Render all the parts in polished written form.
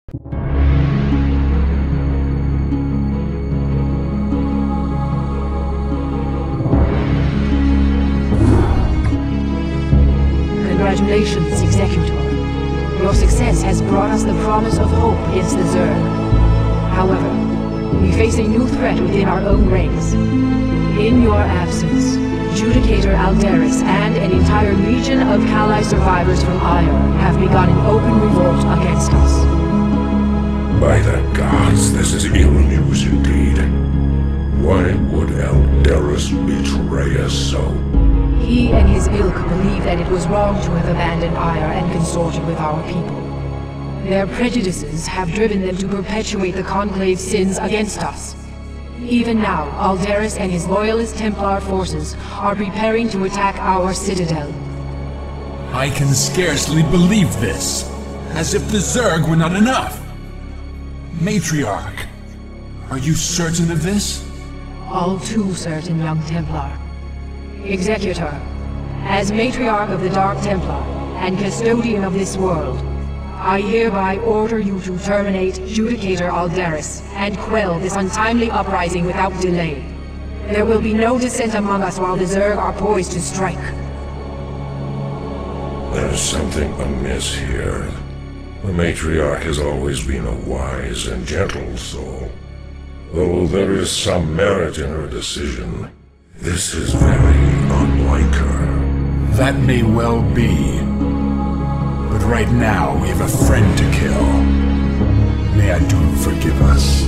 Congratulations, Executor. Your success has brought us the promise of hope against the Zerg. However, we face a new threat within our own ranks. In your absence, Judicator Aldaris and an entire legion of Kali survivors from Aiur have begun an open revolt against us. By the gods, this is ill news indeed. Why would Aldaris betray us so? He and his ilk believe that it was wrong to have abandoned Aiur and consorted with our people. Their prejudices have driven them to perpetuate the Conclave's sins against us. Even now, Aldaris and his loyalist Templar forces are preparing to attack our citadel. I can scarcely believe this. As if the Zerg were not enough. Matriarch, are you certain of this? All too certain, young Templar. Executor, as Matriarch of the Dark Templar and Custodian of this world, I hereby order you to terminate Judicator Aldaris and quell this untimely uprising without delay. There will be no dissent among us while the Zerg are poised to strike. There's something amiss here. The Matriarch has always been a wise and gentle soul. Though there is some merit in her decision, this is very unlike her. That may well be. But right now, we have a friend to kill. May Adun forgive us.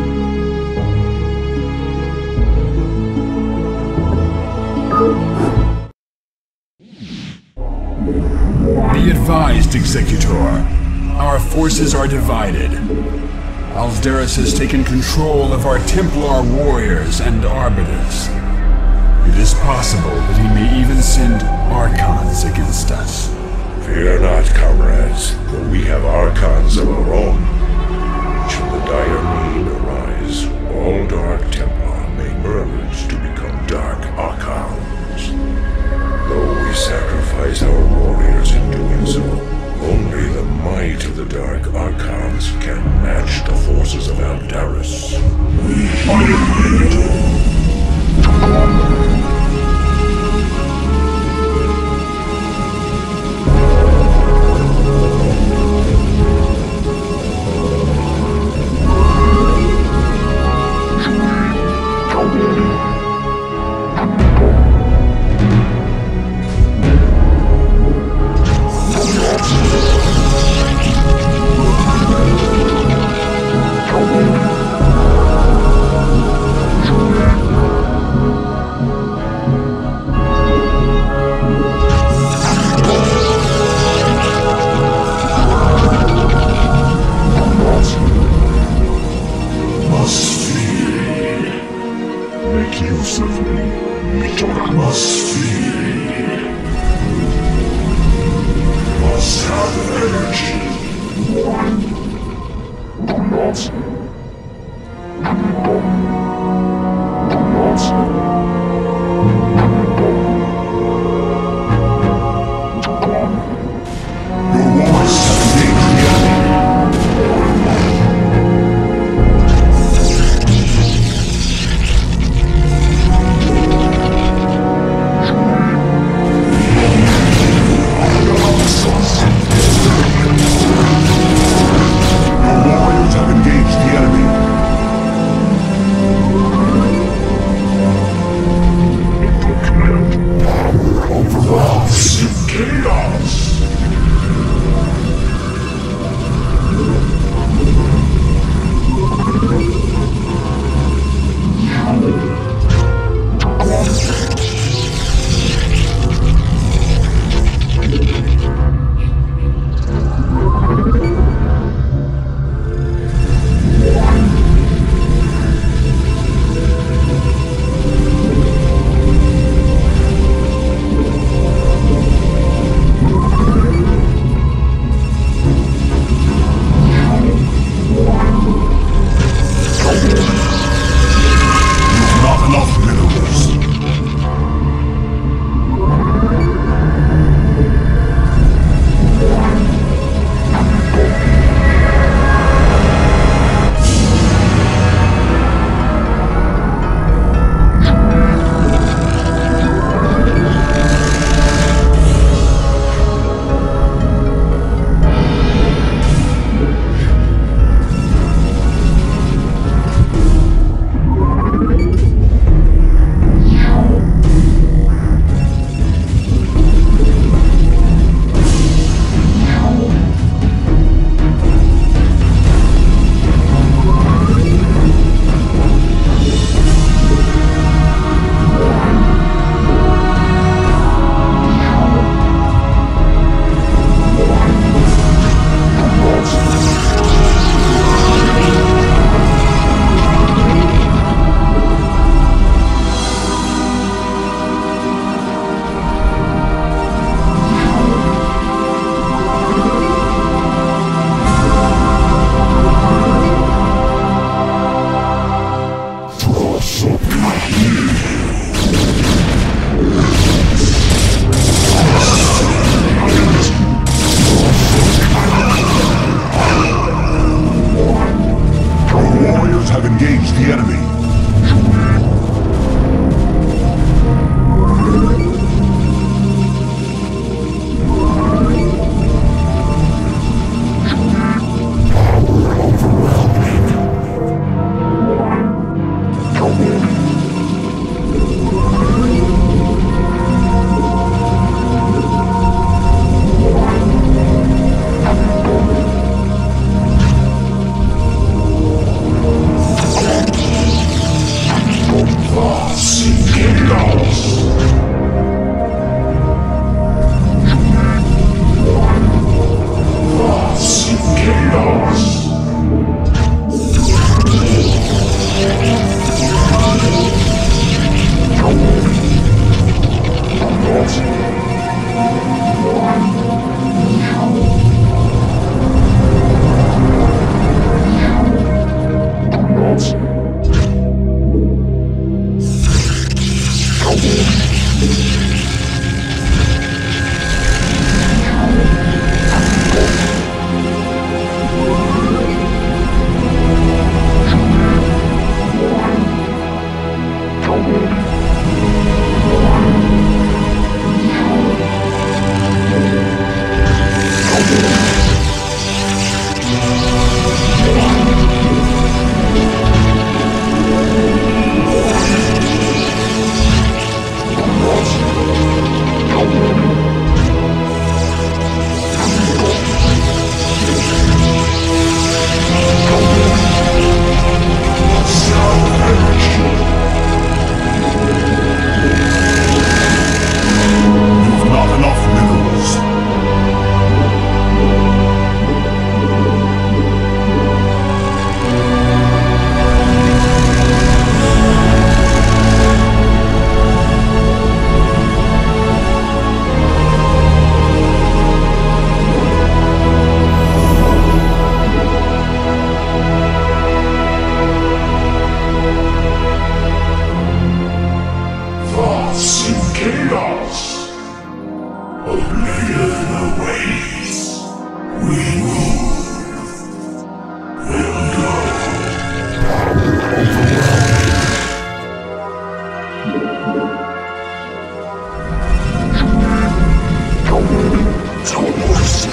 Be advised, Executor. Our forces are divided. Aldaris has taken control of our Templar warriors and arbiters. It is possible that he may even send Archons against us. Fear not, comrades, for we have Archons of our own. Should the dire need arise, all Dark Templar may merge to become Dark Archons. Though we sacrifice our warriors in doing so, only the might of the Dark Archons can match the forces of Aldaris. We are ready to conquer.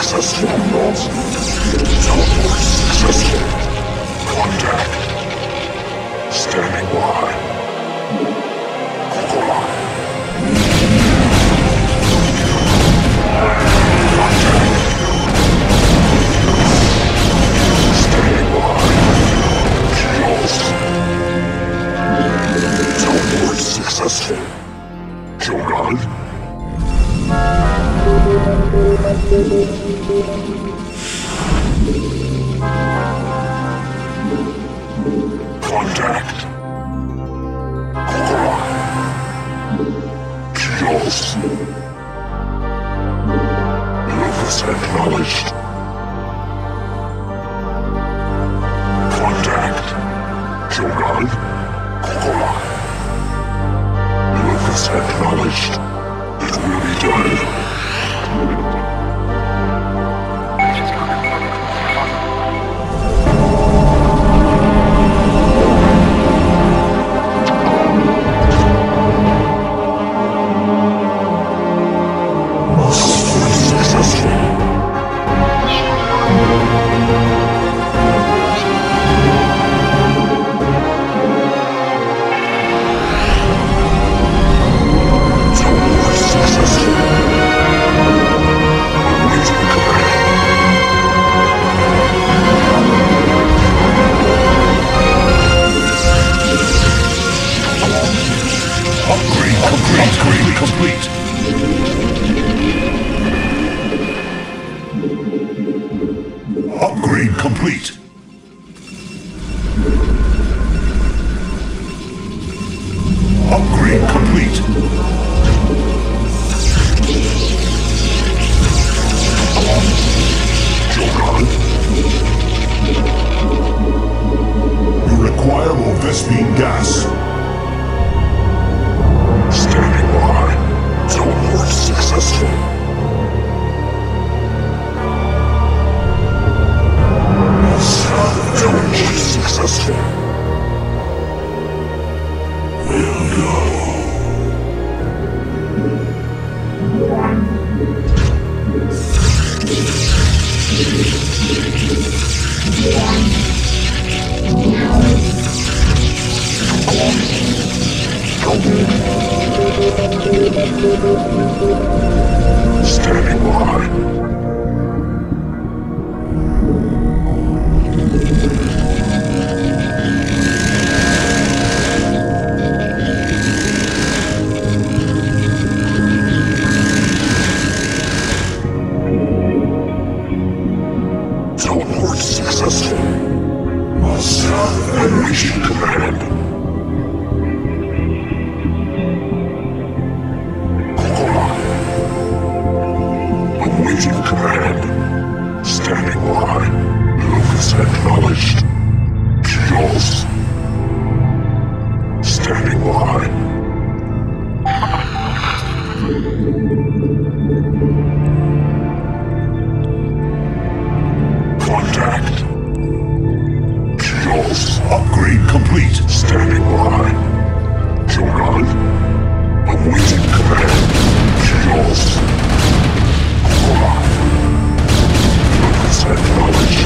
successful. Teleport successful. Contact. Standing by. Contact. Standing by. Kills. Teleport successful. Kill guard. Contact. Kills. Locus acknowledged. Contact. Kill guard. Locus acknowledged. It will be done. Upgrade complete. Upgrade complete. You require more Vespene gas. Standing by. Teleport successful. Teleport successful. We'll go. Standing by. Teleport successful. Unleashing command. Awaiting command. Standing by. Locus acknowledged. Kills. Standing by. Contact. Kills. Upgrade complete. Standing by. Kill guard. Awaiting command. Kills. Locus acknowledged.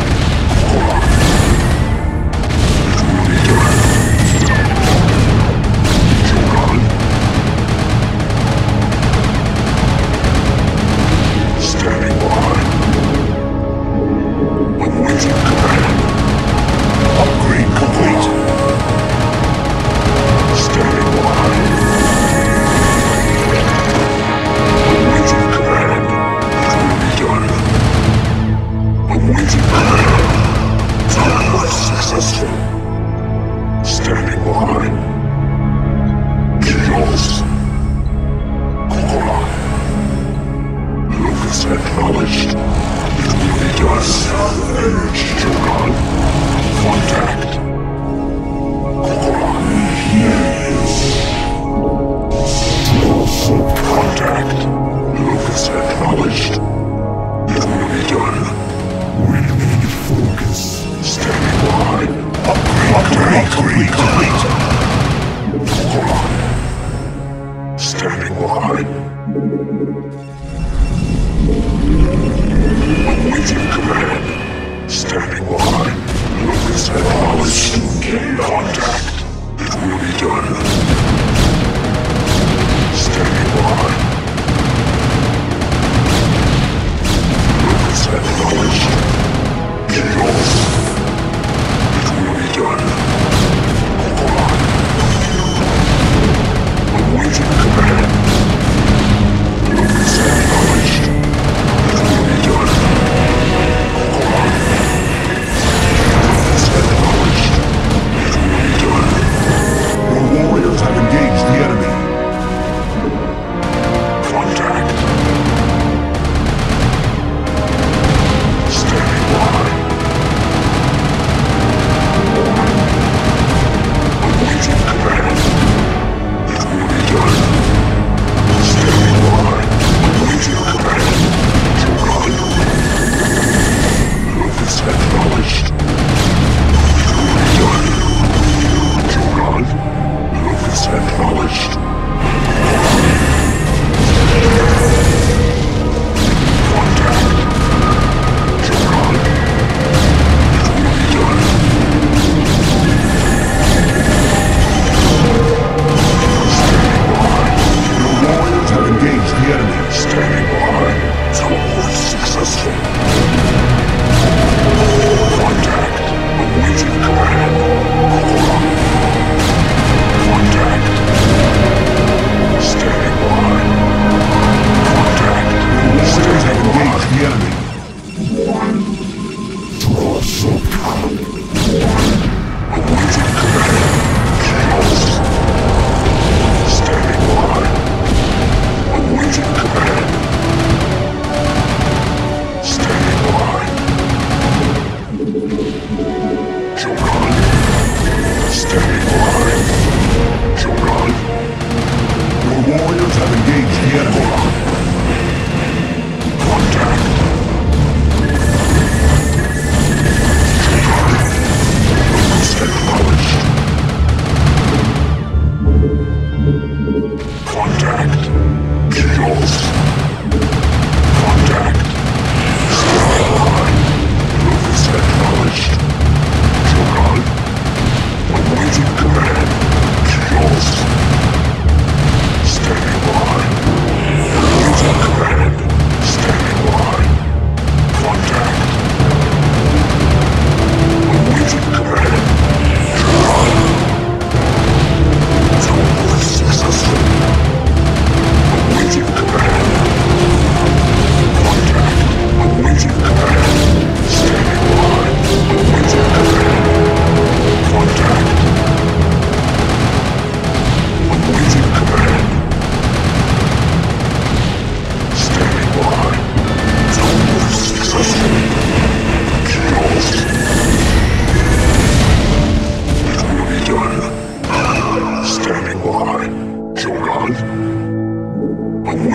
It will be done. Kill guard. Standing by. Awaiting command. Upgrade complete. Standing by. Awaiting command. It will be done. Awaiting command. Teleport successful. Standing by. Kills. Locus acknowledged. It will be done. Kill guard. Contact. Contact. Locus acknowledged. It will be done. We need focus. Standing by. Upgrade complete. Standing by.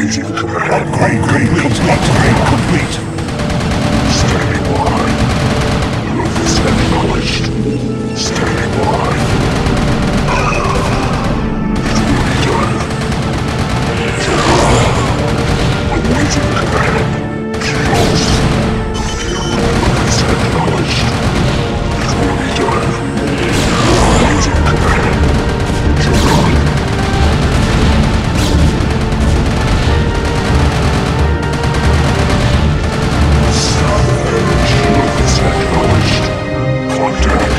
Awaiting command. Upgrade complete. Upgrade complete. Standing by. Locus acknowledged. Standing by. Awaiting command. Chaos. Locus acknowledged. It will be done. Awaiting command. Joran. Locus acknowledged. Contact.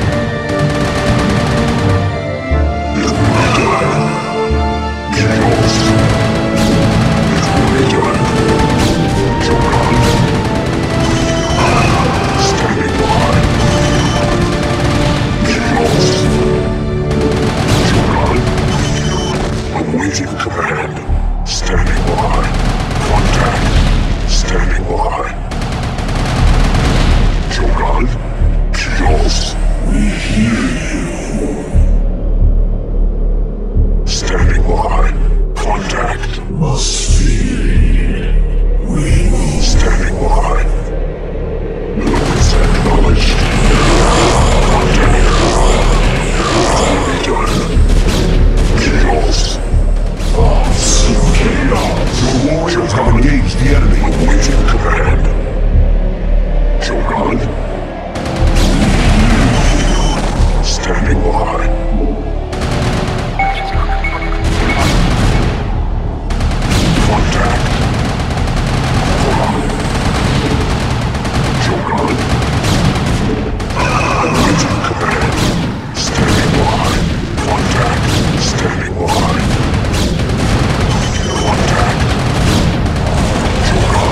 It will be done. Chaos. It will be done. Joran. Standing by. Chaos. Joran. Awaiting command. Standing by. Contact. Standing by. Joran. Chaos. We hear you. Standing by. Contact. Must feed. We will. Standing by. Locus acknowledged. Contact. Will be done. Chaos. Chaos. Your warriors have engaged the enemy. Awaiting command. Joran. Standing by. Contact. Joran. Awaiting command. Standing by. Contact. Standing by. Contact. Joran.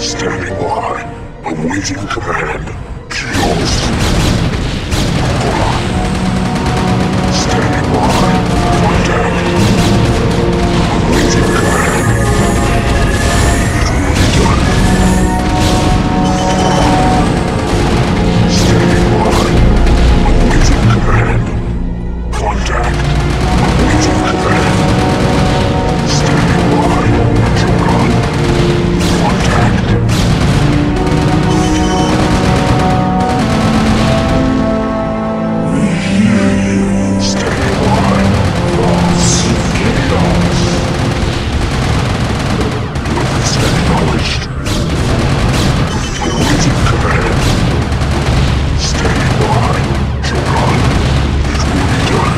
Standing by. Awaiting command. Chaos. Standing by. Contact. Awaiting command. It will be done. Standing by. Awaiting command. Contact. Awaiting command. Standing by. Joran. Contact. Standing by. Thoughts of chaos. Locus acknowledged. Awaiting command. Standing by. Joran. It will be done.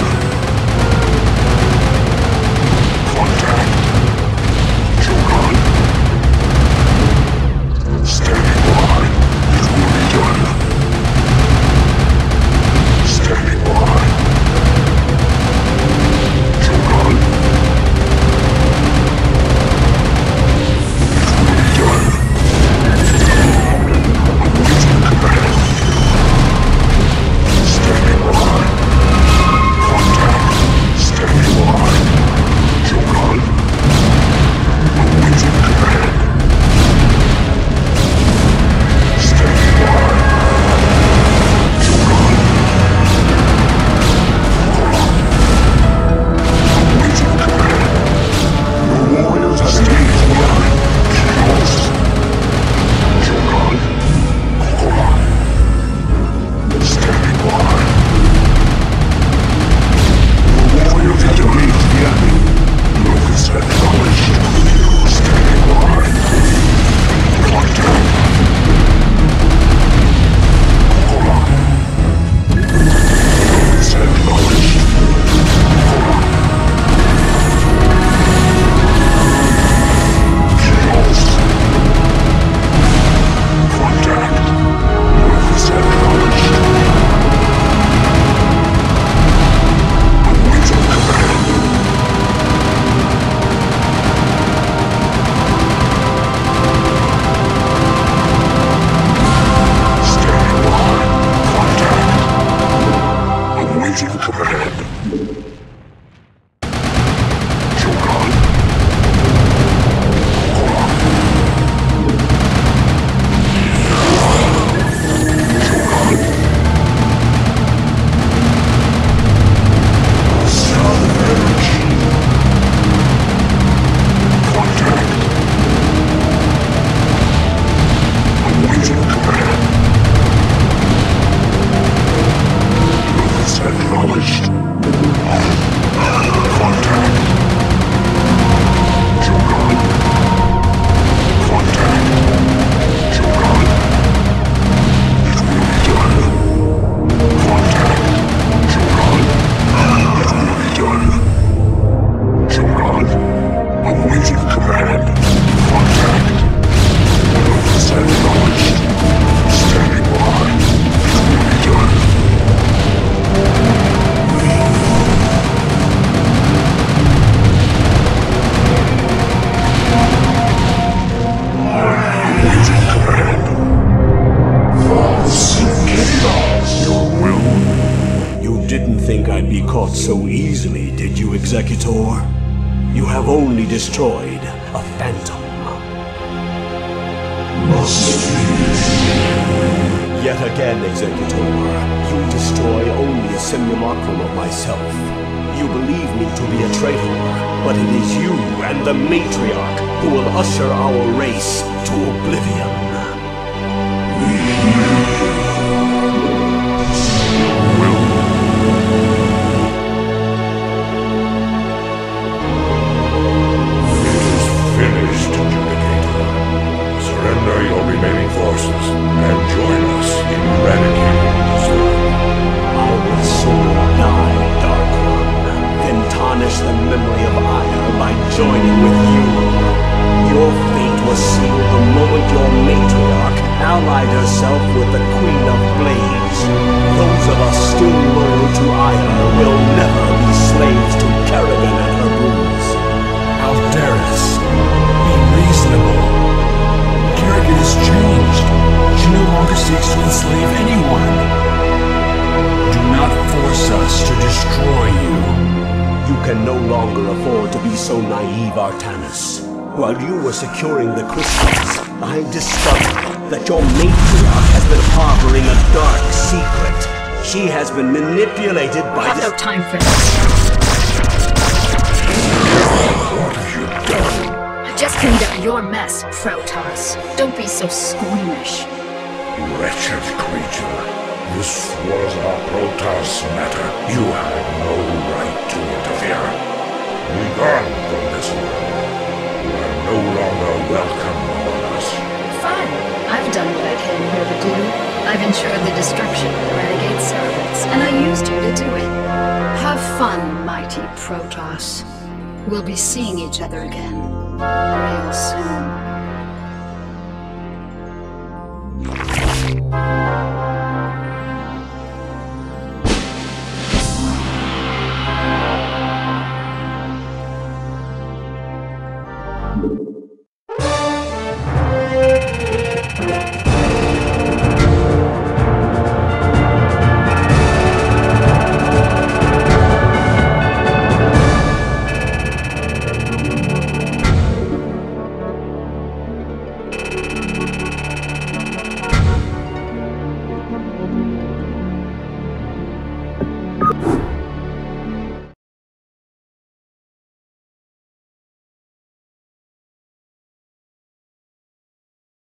Contact. Joran. Standing by. It will be done. Standing by. Joran. It will be done. Awaiting command. Standing by. Contact. Standing by. Joran. Awaiting command. Standing by. Joran. Awaiting command. The warriors have engaged by. Chaos. Joran. Standing by. The warriors have engaged the enemy. Locus acknowledged. Standing by. Contact. Locus acknowledged. Chaos. Contact. Locus acknowledged. Awaiting command. Standing by. Contact. Awaiting command. Joran. Salvage. Contact. Awaiting command. Locus acknowledged. Contact. Joran. Contact. Joran. It will be done. Contact. Joran. It will be done. Joran. Awaiting command. Contact. Locus acknowledged. Standing by. It will be done. Awaiting command. Thoughts of chaos. Your will. You didn't think I'd be caught so easily, did you, Executor? You have only destroyed a phantom. Must Yet again, Executor, you destroy only a simulacrum of myself. You believe me to be a traitor, but it is you and the Matriarch who will usher our race to oblivion. Finished, Judicator. Surrender your remaining forces and join us in eradicating this world. I will soon die, Dark One, then tarnish the memory of Ire by joining with you. Your fate was sealed the moment your matriarch allied herself with the Queen of Blades. Those of us still loyal to Ire will never be slaves to Kerrigan and her brood. Aldaris, be reasonable. Kerrigan can no longer afford to be so naive, Artanis. While you were securing the crystals, I discovered that your matriarch has been harboring a dark secret. She has been manipulated by I have no time for this. What have you done? I just cleaned up your mess, Protoss. Don't be so squeamish. Wretched creature. This was a Protoss matter. You had no right to interfere. Be gone from this world. You are no longer welcome among us. Fine. I've done what I came here to do. I've ensured the destruction of the renegade servants, and I used you to do it. Have fun, mighty Protoss. We'll be seeing each other again real soon.